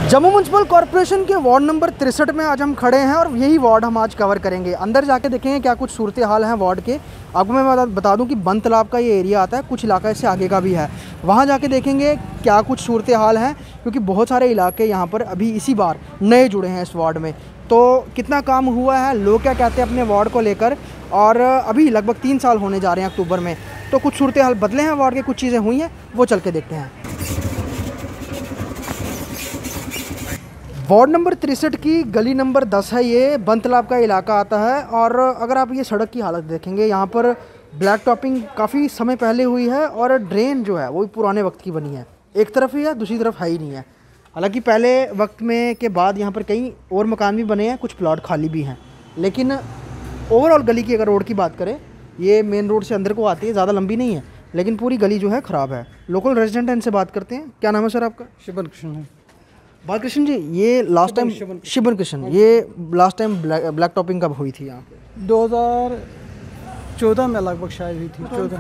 Jammu municipal corporation के ward number 63 में आज हम खड़े हैं और यही वार्ड हम आज कवर करेंगे। अंदर जाके देखेंगे क्या कुछ सूरत हाल है वार्ड के। आपको मैं बता दूं कि बंद तालाब का ये एरिया आता है, कुछ इलाका इससे आगे का भी है। वहाँ जाके देखेंगे क्या कुछ सूरत हाल है, क्योंकि बहुत सारे इलाके यहाँ पर अभी इसी बार नए जुड़े हैं इस वार्ड में। तो कितना काम हुआ है, लोग क्या कहते हैं अपने वार्ड को लेकर, और अभी लगभग 3 साल होने जा रहे हैं अक्टूबर में। तो कुछ सूरत हाल बदले हैं वार्ड के, कुछ चीज़ें हुई हैं, वो चल के देखते हैं। वार्ड नंबर 63 की गली नंबर 10 है, ये बंद तालाब का इलाका आता है। और अगर आप ये सड़क की हालत देखेंगे, यहाँ पर ब्लैक टॉपिंग काफ़ी समय पहले हुई है और ड्रेन जो है वो भी पुराने वक्त की बनी है। एक तरफ ही है, दूसरी तरफ है ही नहीं है। हालांकि पहले वक्त में के बाद यहाँ पर कई और मकान भी बने हैं, कुछ प्लॉट खाली भी हैं। लेकिन ओवरऑल गली की अगर रोड की बात करें, ये मेन रोड से अंदर को आती है, ज़्यादा लंबी नहीं है, लेकिन पूरी गली जो है ख़राब है। लोकल रेजिडेंट हैं, इनसे बात करते हैं। क्या नाम है सर आपका? शिवन कृष्ण है। बालकृष्ण जी, ये लास्ट टाइम शिवन कृष्ण, ये लास्ट टाइम ब्लैक टॉपिंग कब हुई थी यहाँ पे? 2014 में लगभग शायद हुई थी।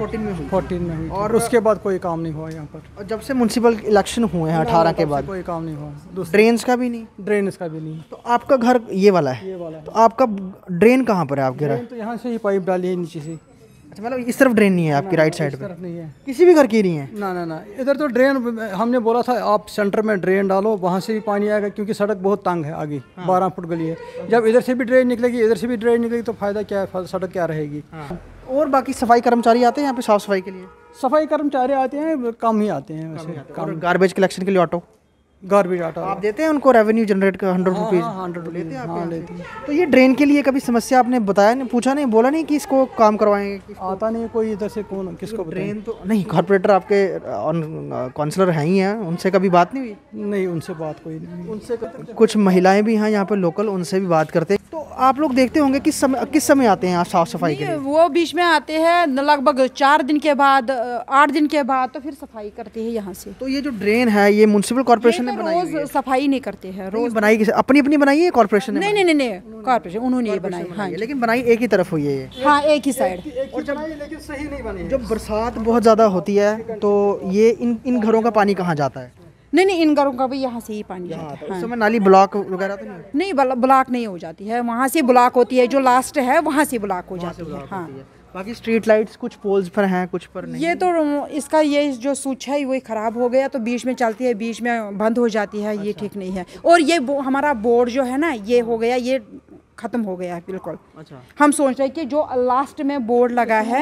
14 में हुई और उसके बाद कोई काम नहीं हुआ यहाँ पर। और जब से म्यूनसिपल इलेक्शन हुए हैं 18 के बाद कोई काम नहीं हुआ। ड्रेन्स का भी नहीं? ड्रेनेज का भी नहीं। तो आपका घर ये वाला है? ये वाला है। तो आपका ड्रेन कहाँ पर है आपके? ड्रेन तो यहाँ से ही पाइप डाली है नीचे से। अच्छा, मतलब इस तरफ ड्रेन नहीं है आपकी राइट साइड पे? तरफ नहीं है, किसी भी घर की नहीं है? ना ना ना, इधर तो ड्रेन हमने बोला था आप सेंटर में ड्रेन डालो, वहाँ से भी पानी आएगा, क्योंकि सड़क बहुत तंग है आगे। 12 फुट गली है। जब इधर से भी ड्रेन निकलेगी, इधर से भी ड्रेन निकलेगी, तो फायदा क्या है, सड़क क्या रहेगी। और बाकी सफाई कर्मचारी आते हैं यहाँ पे साफ सफाई के लिए? सफाई कर्मचारी आते हैं, कम ही आते हैं वैसे। और गार्बेज कलेक्शन के लिए ऑटो? गार्बेज आटा आप देते हैं उनको रेवेन्यू जनरेट कर 100 रुपीज़? 100 लेते हैं आप? लेते हैं। तो ये ड्रेन के लिए कभी समस्या आपने बताया नहीं, पूछा नहीं, बोला नहीं कि इसको काम करवाएंगे? आता नहीं कोई इधर से, कौन किसको ड्रेन तो नहीं, कॉर्पोरेटर आपके काउंसलर हैं ही हैं, उनसे कभी बात नहीं हुई? नहीं, उनसे बात कोई नहीं। उनसे कुछ महिलाएं भी हैं यहाँ पे लोकल, उनसे भी बात करते हैं। तो आप लोग देखते होंगे किस समय आते हैं यहाँ साफ सफाई के लिए? वो बीच में आते हैं लगभग 4 दिन के बाद, 8 दिन के बाद, तो फिर सफाई करते हैं यहाँ से। तो ये जो ड्रेन है ये म्युनिसिपल कॉर्पोरेशन ने बनाई हुई है? सफाई नहीं करते हैं रोज। बनाई किसे? अपनी अपनी बनाई है कॉर्पोरेशन ने? नहीं, कॉर्पोरेशन उन्होंने ही बनाई। हाँ, लेकिन बनाई एक ही तरफ हुई है ये? हाँ, एक ही साइड। लेकिन सही नहीं बनी। जब बरसात बहुत ज़्यादा होती है तो ये इन घरों का पानी कहाँ जाता है? नहीं, इन घरों का भी यहाँ से ही पानी जाता है। उस समय नाली ब्लॉक वगैरह तो नहीं? ब्लॉक नहीं हो जाती है, वहाँ से ब्लॉक होती है, जो लास्ट है वहाँ से ब्लॉक हो जाती है। हाँ, बाकी स्ट्रीट लाइट्स कुछ पोल्स पर हैं, कुछ पर नहीं। ये तो इसका ये जो स्विच है वही ख़राब हो गया, तो बीच में चलती है, बीच में बंद हो जाती है। ये ठीक नहीं है। और ये हमारा बोर्ड जो है ना, ये हो गया, ये ख़त्म हो गया है बिल्कुल। अच्छा। हम सोच रहे हैं कि जो लास्ट में बोर्ड लगा है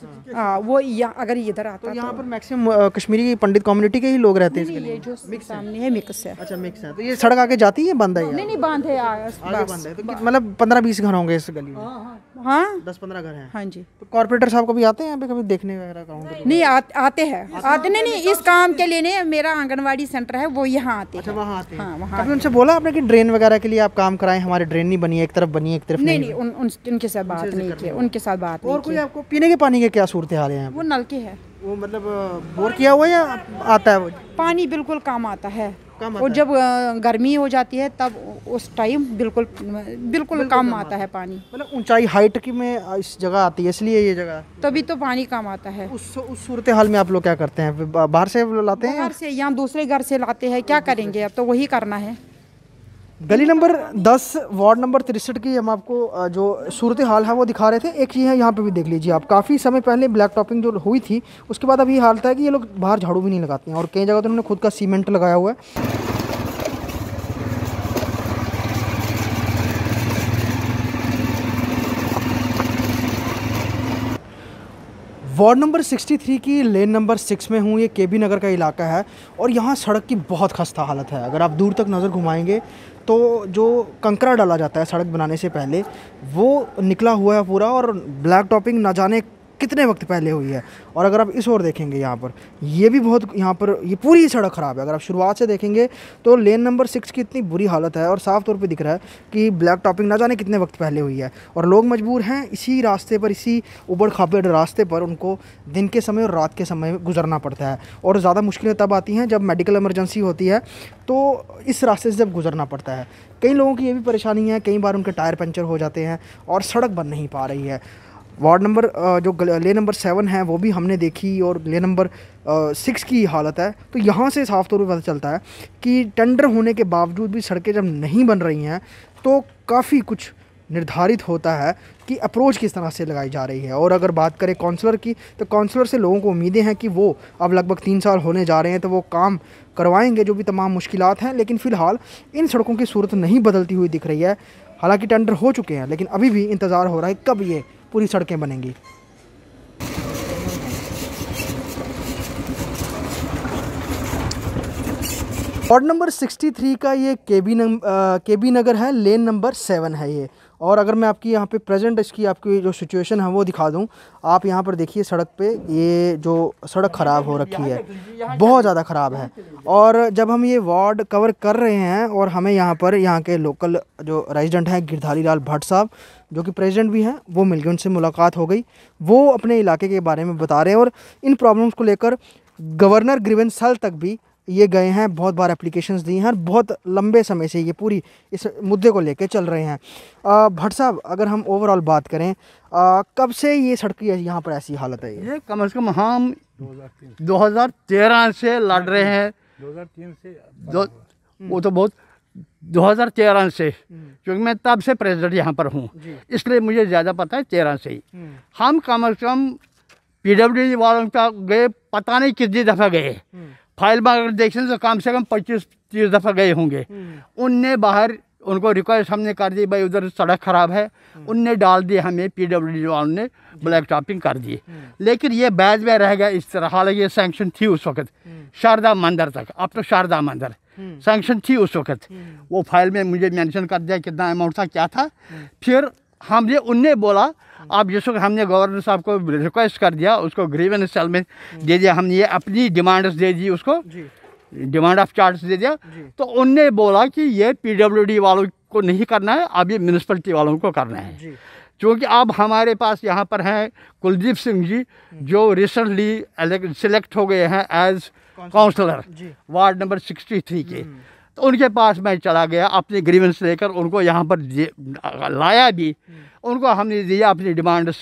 वो अगर इधर आता तो यहाँ पर मैक्सिमम कश्मीरी पंडित कम्युनिटी के ही लोग रहते हैं? ये जो सामने है मिक्स है। अच्छा, मिक्स है। तो ये सड़क आगे जाती है, बंद है? नहीं, बंद है, आगे बंद है। तो मतलब 15-20 घर होंगे इस गली में? हाँ, 10-15 घर हैं। हाँ जी। तो कॉर्पोरेटर साहब कभी आते हैं यहाँ पे, कभी देखने वगैरह का? नहीं, आते हैं। नहीं, इस काम के लिए नहीं, मेरा आंगनवाड़ी सेंटर है, वो यहाँ आते हैं। अच्छा, वहाँ आते हैं। हाँ, वहाँ। कभी उनसे बोला आपने कि ड्रेन वगैरह के लिए आप काम कराएं, हमारे ड्रेन नहीं बनी है, एक तरफ बनी है, एक तरफ नहीं? उनके साथ बात नहीं की, उनके साथ बात नहीं। और कोई आपको पीने के पानी के क्या सूरत हाल है? वो नल के है। वो मतलब बोर किया हुआ या आता है वो पानी? बिल्कुल कम आता है। और जब गर्मी हो जाती है तब उस टाइम बिल्कुल कम आता है पानी। मतलब ऊंचाई हाइट की में इस जगह आती है, इसलिए ये जगह तभी तो पानी कम आता है। उस सूरत हाल में आप लोग क्या करते हैं? बाहर से लाते हैं? बाहर से, यहाँ दूसरे घर से लाते हैं। क्या करेंगे, अब तो वही करना है। गली नंबर 10 वार्ड नंबर 63 की हम आपको जो सूरत हाल है वो दिखा रहे थे। एक चीज़ है यहाँ पे भी देख लीजिए आप, काफ़ी समय पहले ब्लैक टॉपिंग जो हुई थी उसके बाद अभी ये हालत है कि ये लोग बाहर झाड़ू भी नहीं लगाते हैं, और कई जगह तो उन्होंने खुद का सीमेंट लगाया हुआ है। वार्ड नंबर 63 की लेन नंबर 6 में हूँ। ये केबी नगर का इलाका है और यहाँ सड़क की बहुत खस्ता हालत है। अगर आप दूर तक नज़र घुमाएंगे तो जो कंकरा डाला जाता है सड़क बनाने से पहले, वो निकला हुआ है पूरा, और ब्लैक टॉपिंग ना जाने कितने वक्त पहले हुई है। और अगर आप इस ओर देखेंगे यहाँ पर, ये भी बहुत, यहाँ पर ये पूरी सड़क ख़राब है। अगर आप शुरुआत से देखेंगे तो लेन नंबर 6 की इतनी बुरी हालत है और साफ़ तौर पे दिख रहा है कि ब्लैक टॉपिंग ना जाने कितने वक्त पहले हुई है। और लोग मजबूर हैं इसी रास्ते पर, इसी उबड़ खाबड़ रास्ते पर उनको दिन के समय और रात के समय में गुजरना पड़ता है। और ज़्यादा मुश्किलें तब आती हैं जब मेडिकल इमरजेंसी होती है, तो इस रास्ते से जब गुजरना पड़ता है। कई लोगों की ये भी परेशानी है, कई बार उनके टायर पंचर हो जाते हैं और सड़क बन नहीं पा रही है। वार्ड नंबर जो लेन नंबर 7 है वो भी हमने देखी, और लेन नंबर 6 की हालत है। तो यहाँ से साफ तौर पर पता चलता है कि टेंडर होने के बावजूद भी सड़कें जब नहीं बन रही हैं तो काफ़ी कुछ निर्धारित होता है कि अप्रोच किस तरह से लगाई जा रही है। और अगर बात करें काउंसलर की, तो काउंसलर से लोगों को उम्मीदें हैं कि वो अब लगभग 3 साल होने जा रहे हैं तो वो काम करवाएंगे जो भी तमाम मुश्किलात हैं। लेकिन फ़िलहाल इन सड़कों की सूरत नहीं बदलती हुई दिख रही है। हालांकि टेंडर हो चुके हैं लेकिन अभी भी इंतज़ार हो रहा है कब ये पूरी सड़कें बनेंगी। वार्ड नंबर 63 का ये केबी नगर है, लेन नंबर 7 है ये। और अगर मैं आपकी यहाँ पे प्रेजेंट इसकी आपकी जो सिचुएशन है वो दिखा दूँ, आप यहाँ पर देखिए सड़क पे ये जो सड़क ख़राब हो रखी है, बहुत ज़्यादा ख़राब है। और जब हम ये वार्ड कवर कर रहे हैं और हमें यहाँ पर यहाँ के लोकल जो रेजिडेंट हैं गिरधारी लाल भट्ट साहब जो कि प्रेसिडेंट भी हैं, वो मिल गए, उनसे मुलाकात हो गई। वो अपने इलाके के बारे में बता रहे हैं और इन प्रॉब्लम्स को लेकर गवर्नर ग्रीवेंस सेल तक भी ये गए हैं, बहुत बार एप्लीकेशंस दी हैं और बहुत लंबे समय से ये पूरी इस मुद्दे को लेकर चल रहे हैं। भट्ट साहब, अगर हम ओवरऑल बात करें, कब से ये सड़क यहाँ पर ऐसी हालत है? ये कम से कम हम 2013 से लड़ रहे हैं। 2003 से वो तो बहुत 2013 से, क्योंकि मैं तब से प्रेसिडेंट यहाँ पर हूँ, इसलिए मुझे ज़्यादा पता है 13 से ही। हम कम से कम PWD वालों का गए, पता नहीं कितनी दफ़ा गए, फाइल में देखें तो कम से कम 25-30 दफ़ा गए होंगे। उनने बाहर उनको रिक्वेस्ट हमने कर दी, भाई उधर सड़क ख़राब है, उनने डाल दी, हमें PWD वालों ने ब्लैक टॉपिंग कर दी। लेकिन ये बैच में रह गया इस तरह। हालांकि ये सैंक्शन थी उस वक्त शारदा मंदिर तक, अब तो शारदा मंदिर सैंक्शन थी उस वक्त। वो फाइल में मुझे मेंशन कर दिया कितना अमाउंट था, क्या था। फिर हमने उनने बोला, आप जिस वक्त हमने गवर्नर साहब को रिक्वेस्ट कर दिया, उसको ग्रीवेंस सेल में दे दिया, हमने ये अपनी डिमांड्स दे दी, उसको डिमांड ऑफ चार्ज दे दिया। तो उनने बोला कि ये PWD वालों को नहीं करना है, अब ये म्यूनसिपलिटी वालों को करना है। क्योंकि अब हमारे पास यहाँ पर हैं कुलदीप सिंह जी, जो रिसेंटली सिलेक्ट हो गए हैं एज काउंसलर वार्ड नंबर 63 के। तो उनके पास मैं चला गया अपने ग्रीवेंस लेकर, उनको यहाँ पर लाया भी, उनको हमने दिया अपनी डिमांड्स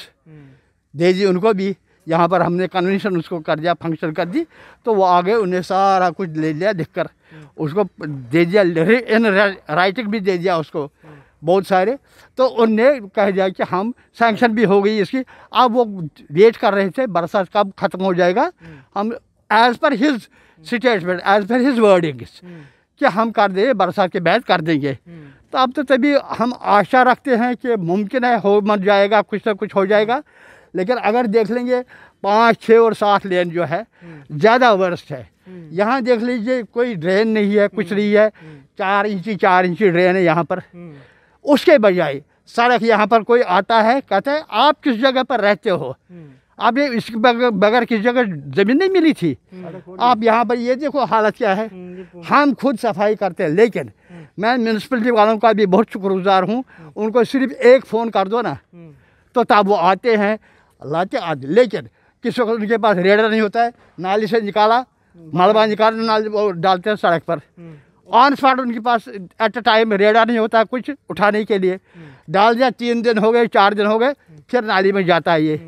दे दी, उनको भी यहाँ पर हमने कन्वेंशन उसको कर दिया, फंक्शन कर दी। तो वो आगे उन्हें सारा कुछ ले लिया, लिखकर उसको दे दिया, इन राइटिंग भी दे दिया उसको बहुत सारे। तो उनने कह दिया कि हम सैंक्शन भी हो गई इसकी। अब वो वेट कर रहे थे बरसात कब ख़त्म हो जाएगा। हम as per his statement, as per his wordings कि हम कर देंगे, बरसात के बाद कर देंगे। तो अब तो तभी हम आशा रखते हैं कि मुमकिन है हो मत जाएगा, कुछ ना कुछ हो जाएगा। लेकिन अगर देख लेंगे 5, 6 और 7 लेन जो है ज़्यादा वर्स्ट है। यहाँ देख लीजिए कोई ड्रेन नहीं है, कुछ नहीं है, 4 इंची ड्रेन है यहाँ पर। उसके बजाय सड़क यहाँ पर कोई आता है, कहता है आप किस जगह पर रहते हो, आपने इसके बगैर किस जगह ज़मीन नहीं मिली थी, आप यहाँ पर ये देखो हालत क्या है। हम खुद सफाई करते हैं, लेकिन मैं म्यूनसिपलिटी वालों का भी बहुत शुक्रगुजार हूँ। उनको सिर्फ एक फ़ोन कर दो ना, तो तब वो आते हैं, लाते आते। लेकिन किसी वक्त उनके पास रेडर नहीं होता है, नाली से निकाला, मलबा निकाला, नाली वो डालते हैं सड़क पर। ऑन स्पॉट उनके पास एट अ टाइम रेडर नहीं होता कुछ उठाने के लिए, डाल दिया, 3 दिन हो गए, 4 दिन हो गए, फिर नाली में जाता है ये।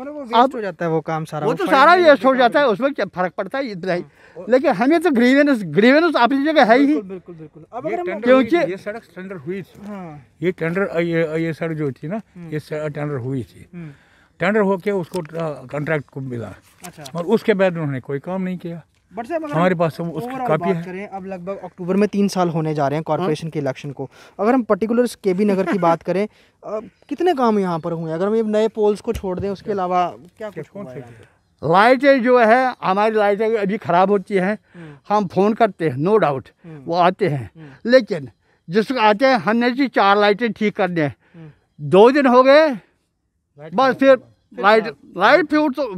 अब हो जाता है वो काम सारा, वो तो सारा वेस्ट हो जाता है, उसमें क्या फ़र्क पड़ता है इतना ही। लेकिन हमें तो ग्रीवेंस अपनी जगह है ही। बिल्कुल। अब अगर क्योंकि ये सड़क टेंडर हुई थी, ये टेंडर ये सड़क जो थी ना, ये टेंडर हुई थी, टेंडर होके उसको कॉन्ट्रैक्ट को मिला। और उसके बाद उन्होंने कोई काम नहीं किया। हमारे पास उसकी कापी है। अब लगभग अक्टूबर में 3 साल होने जा रहे हैं कॉर्पोरेशन के इलेक्शन को। अगर हम पर्टिकुलर केबी नगर की बात करें, कितने काम यहाँ पर हुए? अगर हम ये नए पोल्स को छोड़ दें, उसके अलावा क्या कुछ हुआ है? लाइटें जो है, हमारी लाइटें अभी ख़राब होती हैं, हम फ़ोन करते हैं, नो डाउट वो आते हैं। लेकिन जिसको आते हैं, हमने जी 4 लाइटें ठीक करने हैं, 2 दिन हो गए, बस फिर लाइट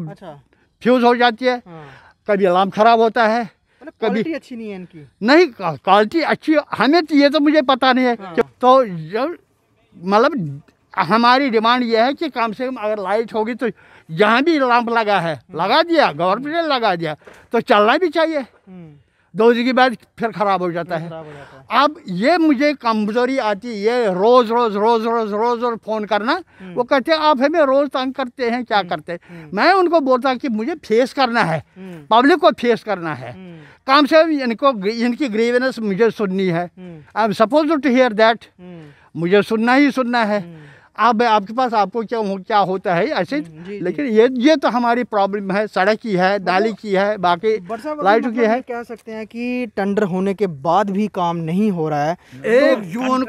फ्यूज हो जाती है। कभी अलार्म ख़राब होता है, कभी अच्छी नहीं है इनकी। नहीं, क्वालिटी अच्छी हमें तो ये तो मुझे पता नहीं है। तो जब मतलब हमारी डिमांड ये है कि कम से कम अगर लाइट होगी तो जहाँ भी लैंप लगा है, लगा दिया, गवर्नमेंट ने लगा दिया, तो चलना भी चाहिए। 2 दिन के बाद फिर ख़राब हो जाता है। अब ये मुझे कमज़ोरी आती है, ये रोज़ रोज़ रोज़ रोज़ रोज़ रोज़ फ़ोन करना। वो कहते हैं आप हमें रोज़ तंग करते हैं, क्या करते हैं। मैं उनको बोलता कि मुझे फेस करना है, पब्लिक को फेस करना है, काम से इनकी ग्रीवेंस मुझे सुननी है। I am suppose to hear that, मुझे सुनना ही सुनना है। अब आपके पास आपको क्या होता है ऐसे। लेकिन ये तो हमारी प्रॉब्लम है, सड़क की है, नाली की है, बाकी लाइट की है। कह सकते हैं कि टेंडर होने के बाद भी काम नहीं हो रहा है। 1 जून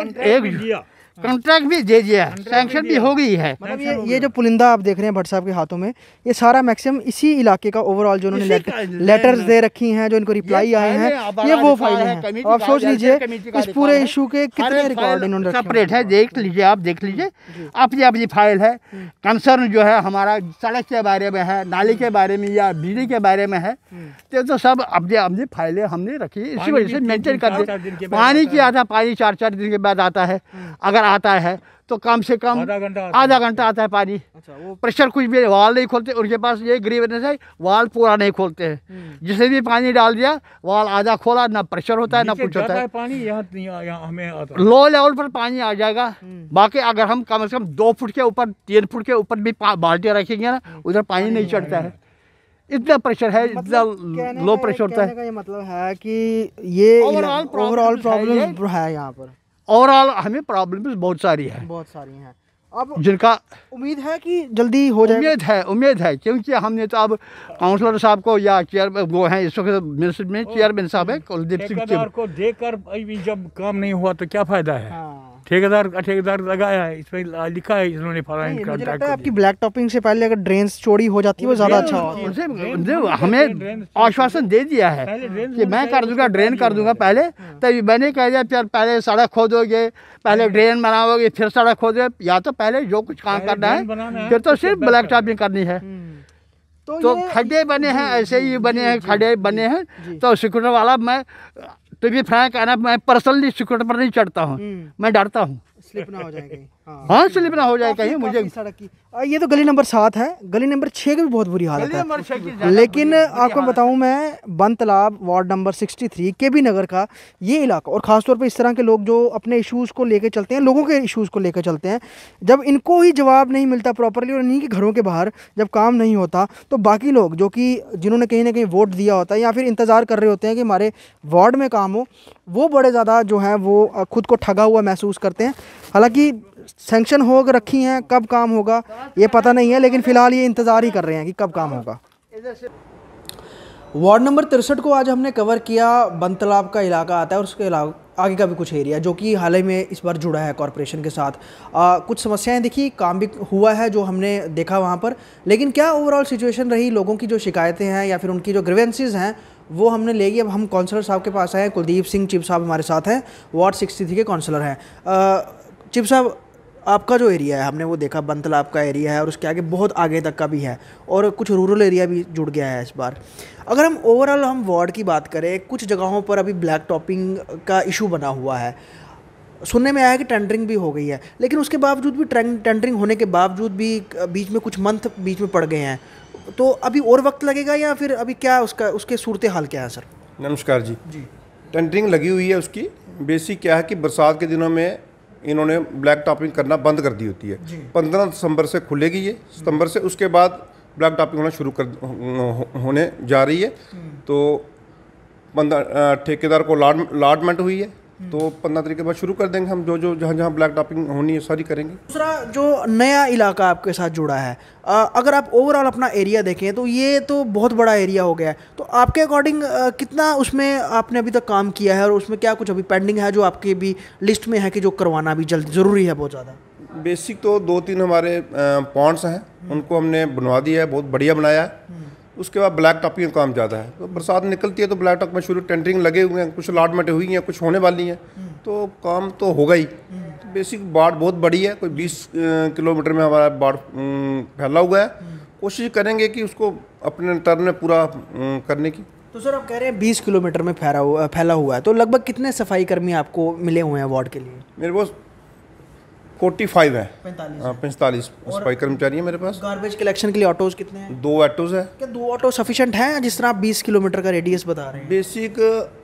को कॉन्ट्रैक्ट भी दे दिया, सैंक्शन भी हो गई है। मतलब ये जो पुलिंदा आप देख रहे हैं भट्ट साहब के हाथों में, ये सारा मैक्सिमम इसी इलाके का ओवरऑल जो उन्होंने लेटर्स दे रखी हैं, जो इनको रिप्लाई आए हैं, ये वो फाइलें हैं। आप सोच लीजिए इस पूरे इशू के कितने रिकॉर्ड इन्होंने सेपरेट है। देख लीजिए, आप देख लीजिए, अपनी अपनी फाइल है। कंसर्न जो है हमारा सड़क के बारे में है, नाली के बारे में या बिजली के बारे में है, तो सब अपनी अपनी फाइलें हमने रखी है। इसी वजह से मेंटेन कर दे। पानी की आता, पानी 4-4 दिन के बाद आता है। अगर आता है तो कम से कम आधा घंटा आता है पानी। प्रेशर कुछ भी, वाल नहीं खोलते उनके पास। ये ग्रीवेंस है, वाल पूरा नहीं खोलते हैं। जिसे भी पानी डाल दिया, वाल आधा खोला, ना प्रेशर होता है ना कुछ होता है। पानी यहाँ हमें आता है। लो लेवल पर पानी आ जाएगा। बाकी अगर हम कम से कम 2 फुट के ऊपर 3 फुट के ऊपर भी बाल्टियाँ रखेंगे ना, उधर पानी नहीं चढ़ता है। इतना प्रेशर है, इतना लो प्रेशर होता है। ये मतलब है कि ये ओवरऑल प्रॉब्लम है यहाँ पर। ओवरऑल हमें प्रॉब्लम्स बहुत सारी है, हैं। अब जिनका उम्मीद है कि जल्दी हो जाएगा। उम्मीद है क्योंकि हमने तो अब काउंसलर साहब को या वो हैं इस वक्त मिनिस्टर में चेयरमैन साहब है कुलदीप सिंह को देखकर जब काम नहीं हुआ तो क्या फायदा है। ठेकेदार लगाया है, इसमें लिखा है इन्होंने मुझे लगता है आपकी ब्लैक टॉपिंग से पहले अगर ड्रेन्स चौड़ी हो जाती है वो ज़्यादा अच्छा होता। हमें आश्वासन दे दिया है कि मैं कर दूंगा, ड्रेन कर दूंगा। पहले तभी मैंने कह दिया फिर पहले सड़क खोदोगे, पहले ड्रेन बनाओगे, फिर सड़क खोदोगे, या तो पहले जो कुछ काम करना है फिर तो सिर्फ ब्लैक टॉपिंग करनी है। तो खड्डे बने हैं, ऐसे ही बने हैं, खड्डे बने हैं। तो सिक्योरिटी वाला, मैं तो भी फ्रैंक है ना, मैं पर्सनली सिक्योरिटी पर नहीं चढ़ता हूँ, मैं डरता हूँ स्लिप ना हो जाएगी। हाँ स्लिप ना हो जाए कहीं मुझे। सड़क की ये तो गली नंबर 7 है, गली नंबर 6 की भी बहुत बुरी हालत है। लेकिन आपको बताऊं मैं, बन तालाब वार्ड नंबर 63 केबी नगर का ये इलाका, और ख़ासतौर पे इस तरह के लोग जो अपने इश्यूज़ को लेकर चलते हैं, लोगों के इश्यूज़ को लेकर चलते हैं, जब इनको ही जवाब नहीं मिलता प्रॉपरली और इन्हीं के घरों के बाहर जब काम नहीं होता, तो बाकी लोग जो कि जिन्होंने कहीं ना कहीं वोट दिया होता है या फिर इंतज़ार कर रहे होते हैं कि हमारे वार्ड में काम हो, वो बड़े ज़्यादा जो है वो खुद को ठगा हुआ महसूस करते हैं। हालांकि सैंक्शन हो रखी हैं, कब काम होगा ये पता नहीं है, लेकिन फ़िलहाल ये इंतज़ार ही कर रहे हैं कि कब काम होगा। वार्ड नंबर 63 को आज हमने कवर किया। बन तालाब का इलाका आता है और उसके आगे का भी कुछ एरिया जो कि हाल ही में इस बार जुड़ा है कॉरपोरेशन के साथ। कुछ समस्याएं दिखी, काम भी हुआ है जो हमने देखा वहाँ पर, लेकिन क्या ओवरऑल सिचुएशन रही, लोगों की जो शिकायतें हैं या फिर उनकी जो ग्रीवेंसेस हैं वो हमने लेगी। अब हम काउंसलर साहब के पास आए, कुलदीप सिंह चिप साहब हमारे साथ हैं, वार्ड 63 के काउंसलर हैं। चिप साहब, आपका जो एरिया है हमने वो देखा, बन तालाब का एरिया है और उसके आगे बहुत आगे तक का भी है और कुछ रूरल एरिया भी जुड़ गया है इस बार। अगर हम ओवरऑल हम वार्ड की बात करें, कुछ जगहों पर अभी ब्लैक टॉपिंग का इशू बना हुआ है, सुनने में आया कि टेंडरिंग भी हो गई है, लेकिन उसके बावजूद भी टेंडरिंग होने के बावजूद भी बीच में कुछ मंथ बीच में पड़ गए हैं, तो अभी और वक्त लगेगा या फिर अभी क्या उसके सूरत हाल क्या है सर? नमस्कार जी। टेंडरिंग लगी हुई है, उसकी बेसिक क्या है कि बरसात के दिनों में इन्होंने ब्लैक टॉपिंग करना बंद कर दी होती है। 15 दिसंबर से खुलेगी ये, सितंबर से, उसके बाद ब्लैक टॉपिंग होना शुरू होने जा रही है। तो 15 ठेकेदार को अलॉटमेंट हुई है, तो 15 तारीख के बाद शुरू कर देंगे हम, जो जहाँ ब्लैक टॉपिंग होनी है सारी करेंगे। दूसरा जो नया इलाका आपके साथ जुड़ा है, अगर आप ओवरऑल अपना एरिया देखें तो ये तो बहुत बड़ा एरिया हो गया है, तो आपके अकॉर्डिंग कितना उसमें आपने अभी तक काम किया है और उसमें क्या कुछ अभी पेंडिंग है जो आपकी भी लिस्ट में है कि जो करवाना भी जल्द ज़रूरी है बहुत ज़्यादा? बेसिक तो 2-3 हमारे पॉइंट्स हैं, उनको हमने बनवा दिया है, बहुत बढ़िया बनाया है। उसके बाद ब्लैक टॉपिंग का काम ज़्यादा है, तो बरसात निकलती है तो ब्लैक टॉप में शुरू टेंडरिंग लगे हुए हैं, कुछ अलॉटमेंट हुई हैं, कुछ होने वाली हैं, तो काम तो होगा ही। तो बेसिक बाढ़ बहुत बड़ी है, कोई 20 किलोमीटर में हमारा बाढ़ फैला हुआ है। कोशिश करेंगे कि उसको अपने टर्म में पूरा करने की। तो सर आप कह रहे हैं 20 किलोमीटर में फैला हुआ है, तो लगभग कितने सफाई कर्मी आपको मिले हुए हैं वार्ड के लिए? मेरे पास 45 है, 45 हाँ 45 सफाई कर्मचारी है मेरे पास। गार्बेज कलेक्शन के लिए ऑटोज कितने हैं? 2 ऑटोज़ है। क्या 2 ऑटो सफिशिएंट हैं जिस तरह आप 20 किलोमीटर का रेडियस बता रहे हैं? बेसिक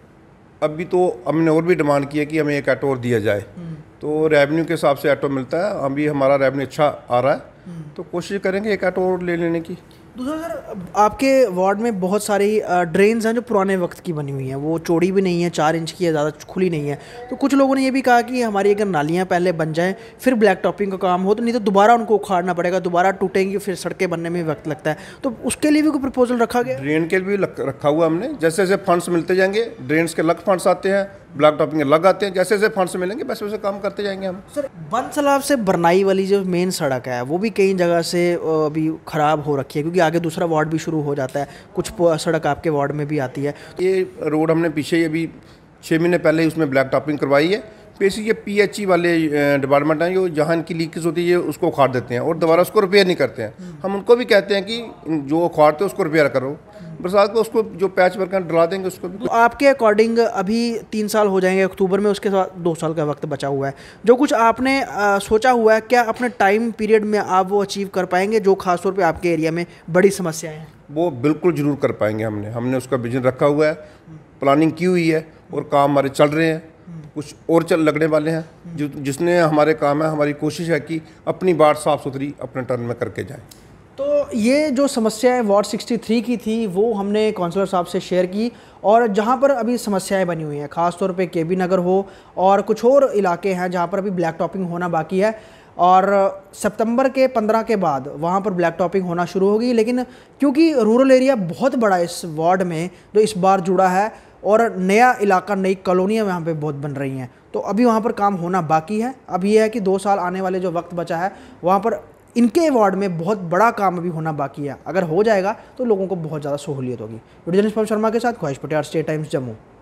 अभी तो हमने और भी डिमांड की है कि हमें एक ऑटो और दिया जाए, तो रेवेन्यू के हिसाब से ऑटो मिलता है, अभी हमारा रेवेन्यू अच्छा आ रहा है, तो कोशिश करेंगे एक ऑटो और ले लेने की। दूसरा सर, आपके वार्ड में बहुत सारी ड्रेन्स हैं जो पुराने वक्त की बनी हुई हैं, वो चौड़ी भी नहीं है, 4 इंच की है, ज़्यादा खुली नहीं है। तो कुछ लोगों ने ये भी कहा कि हमारी अगर नालियाँ पहले बन जाएं फिर ब्लैक टॉपिंग का काम हो, तो नहीं तो दोबारा उनको उखाड़ना पड़ेगा, दोबारा टूटेंगी, फिर सड़कें बनने में वक्त लगता है। तो उसके लिए भी कोई प्रपोजल रखा गया? ड्रेन के लिए भी रखा हुआ हमने, जैसे जैसे फंड्स मिलते जाएंगे, ड्रेन्स के अलग फंड्स आते हैं, ब्लैक टॉपिंग अलग आते हैं, जैसे जैसे फंड्स मिलेंगे वैसे वैसे काम करते जाएंगे हम। सर, बनसलाब से बरनाई वाली जो मेन सड़क है वो भी कई जगह से अभी ख़राब हो रखी है, क्योंकि आगे दूसरा वार्ड भी शुरू हो जाता है, कुछ सड़क आपके वार्ड में भी आती है। ये रोड हमने पीछे अभी 6 महीने पहले ही उसमें ब्लैक टॉपिंग करवाई है। बेसिक ये PHE वाले डिपार्टमेंट हैं जो जहाँ इनकी लीकेज होती है उसको उखाड़ देते हैं और दोबारा उसको रिपेयर नहीं करते हैं। हम उनको भी कहते हैं कि जो उखाड़ते हैं उसको रिपेयर करो, बरसात को उसको जो पैच वर्क डला देंगे उसको भी। तो आपके अकॉर्डिंग अभी 3 साल हो जाएंगे अक्टूबर में, उसके बाद 2 साल का वक्त बचा हुआ है, जो कुछ आपने सोचा हुआ है, क्या अपने टाइम पीरियड में आप वो अचीव कर पाएंगे जो खासतौर पे आपके एरिया में बड़ी समस्याएं हैं? वो बिल्कुल ज़रूर कर पाएंगे। हमने उसका विजन रखा हुआ है, प्लानिंग की हुई है और काम हमारे चल रहे हैं, कुछ और लगने वाले हैं। जिसने हमारे काम है, हमारी कोशिश है कि अपनी बात साफ़ सुथरी अपने टर्न में करके जाएं। तो ये जो समस्याएं वार्ड 63 की थी वो हमने काउंसलर साहब से शेयर की, और जहाँ पर अभी समस्याएं बनी हुई हैं ख़ास तौर पे KB नगर हो और कुछ और इलाके हैं जहाँ पर अभी ब्लैक टॉपिंग होना बाकी है, और सितंबर के 15 के बाद वहाँ पर ब्लैक टॉपिंग होना शुरू होगी। लेकिन क्योंकि रूरल एरिया बहुत बड़ा इस वार्ड में जो इस बार जुड़ा है, और नया इलाका, नई कॉलोनियाँ वहाँ पे बहुत बन रही हैं, तो अभी वहाँ पर काम होना बाकी है। अब ये है कि 2 साल आने वाले जो वक्त बचा है वहाँ पर इनके वार्ड में बहुत बड़ा काम अभी होना बाकी है। अगर हो जाएगा तो लोगों को बहुत ज़्यादा सहूलियत होगी। वीडियो जर्नलिस्ट पवन शर्मा के साथ ख्वाहिश पटेल, स्टेट टाइम्स जम्मू।